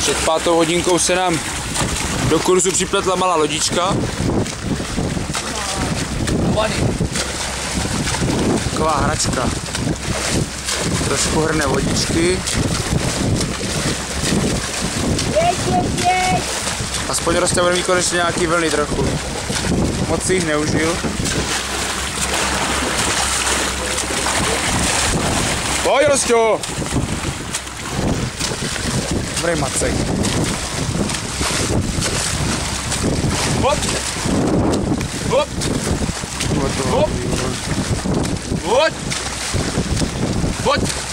Před 5. hodinkou se nám do kurzu připletla malá lodička. Taková hračka. Trošku hrne vodičky. Aspoň rozstavil mi konečně nějaký vlny trochu. Moc si jich neužil. Pojď, Rosťo! Dobrý macek. Hop! Hop! Hop! Hop! Hop!